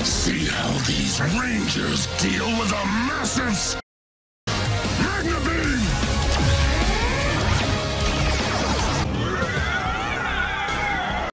See how these rangers deal with a massive